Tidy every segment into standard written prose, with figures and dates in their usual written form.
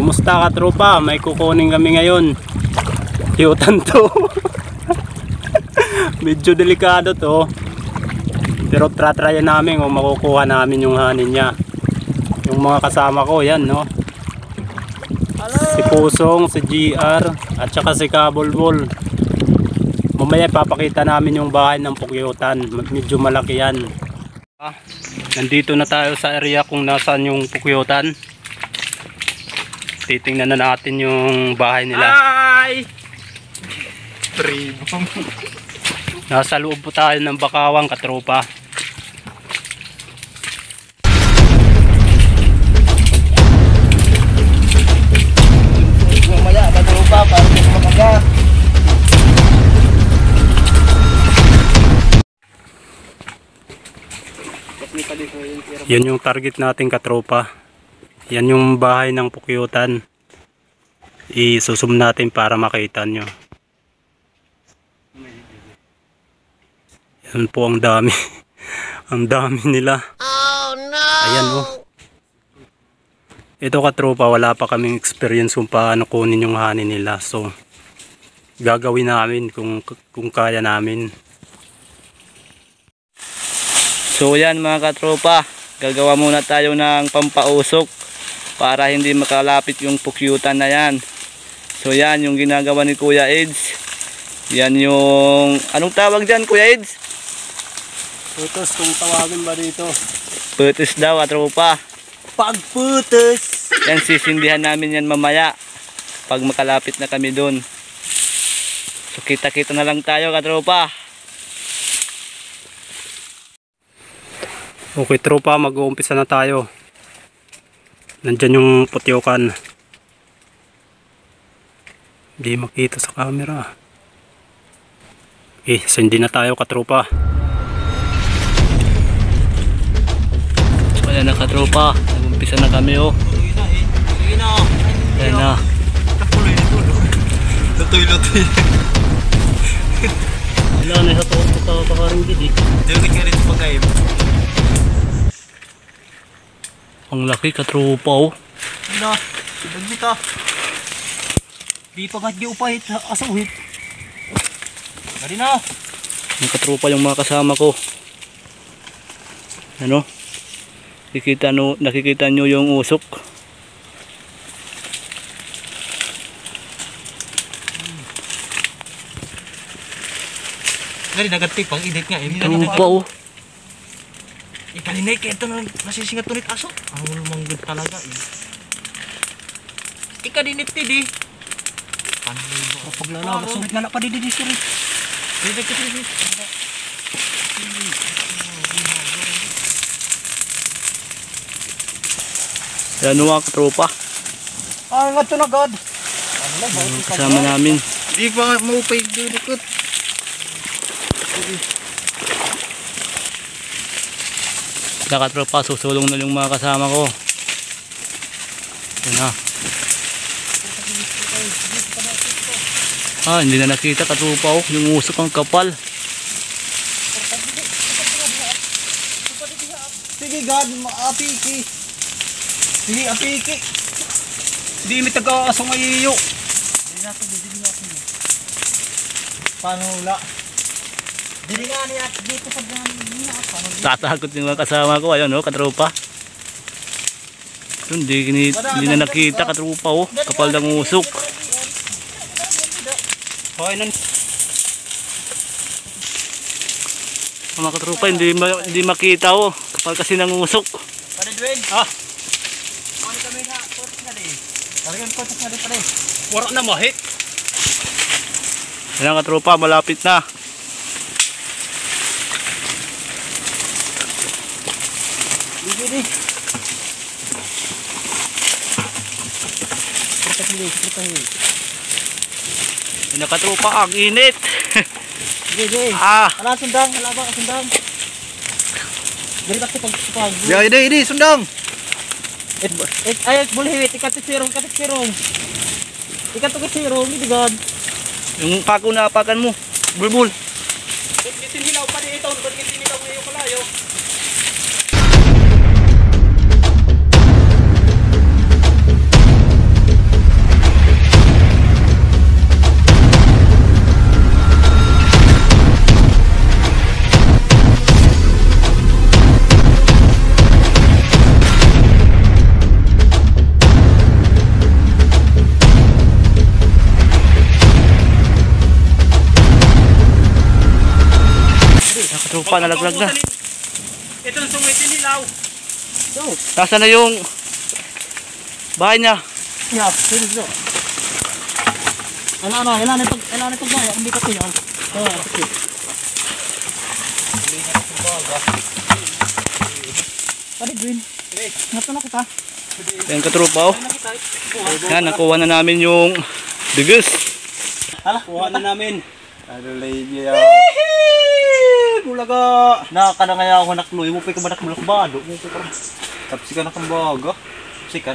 Kumusta ka tropa? May kukunin kami ngayon. Yutan to. Medyo delikado to. Pero tratryan namin kung makukuha namin yung hanin niya. Yung mga kasama ko yan, no? Si Pusong, si GR at saka si Kabulbul. Mamaya papakita namin yung bahay ng pukyutan. Medyo malaki yan. Nandito na tayo sa area kung nasaan yung pukyutan. Titingnan na natin yung bahay nila. Ay! Nasa loob po tayo ng Bakawang, katropa. Mamaya, katropa, para hindi makaga. Yan yung target natin, katropa. Yan yung bahay ng pukyutan. I-zoom natin para makita nyo. Yan po ang dami. Ang dami nila. Oh no! Ayan oh. Ito katropa, wala pa kaming experience kung paano kunin yung hanin nila. So, gagawin namin kung kaya namin. So yan mga katropa, gagawa muna tayo ng pampausok para hindi makalapit yung pukyutan na yan. So yan yung ginagawa ni Kuya Eds. Yan yung, anong tawag dyan Kuya Eds? Putos kung tawagin ba dito? Putos daw katropa. Pagputos! Yan sisindihan namin yan mamaya pag makalapit na kami dun. So kita-kita na lang tayo katropa. Okay tropa, mag-uumpisa na tayo. Nandyan yung putyukan. Hindi makita sa camera. Okay, sindi na tayo katropa. So ayan na katropa, nag-umpisa na kami oh. Ayan na. Lutoy-lutoy. Wala na sa tuwag ko pakaring gid eh. Dugit ka rin sa pagkaib. Ang laki katropa oh. Ano? Ibag dito. Di pa nga di upahit asuhit. Gari na. Yung katropa yung mga kasama ko. Ano? Nakikita nyo yung usok. Gari nagati pang edit nga. Katropa oh. Ikalinay kaya ito nasisingat tunit aso. Ang manggod talaga eh. Ikalinit di. Pag lalabas ulit nga na pa di sir. Yan mga katropa. Ah, nga ito na God. Kasama namin. Di pa maupay dudukot. Na katropa, susulong na yung mga kasama ko. Yan na. Ah, hindi na nakita katropa oh. Yung usok ang kapal. Sige God, apiki. Sige apiki. Di mi taga asong ayiyo. Di natin. Paano wala? Dili nga niya dito sa Tatakot yung mga kasama ko. Ayun oh, katropa. Hindi na nakita katropa oh. Kapal ng usok. Hoy nan. Mga katropa, hindi makita oh. Kapal kasi ng usok. Pare Dwayne. Ah, Ano kami na ports na di. Parang ports na di pare. wala na mahit. Yan ang katropa, malapit na. Di. Yan ang katropa, ang init. Di. Ah, Ala sundang, ala ba sundang. Dali kasi pag. ya ini sundang. Ay boleh hewit ikat sirong. Ikat to sirong di God. Yung pako na apakan mo. Bulbul. Itin hilaw pa di ito, itin hilaw ngayon kalayo. katropa, nalaglag na. Itong sungay tinilaw. Nasaan na yung bahay niya? Yeah, seryoso. Ano, ilan ito ba? Ang bigat yun. Okay. Pari green. Nato na kita. Yan katropa, oh. Yan, nakuha na namin yung bigas. Hala, kuha na namin. Ano niya? Bulaga. Nakaka na nga ako nakluy mo pa ka banak mulakbado. Tapos ka nakambaga. Sikan.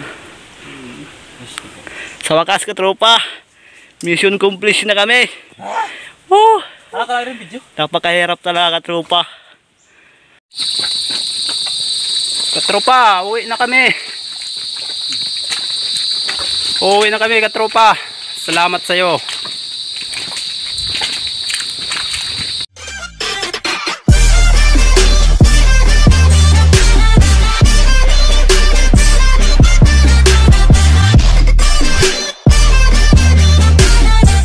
Sa wakas katropa, mission complete na kami. Oh, Nakaka rin video. napakahirap talaga katropa. Katropa, uwi na kami. Uwi na kami katropa. Salamat sa iyo.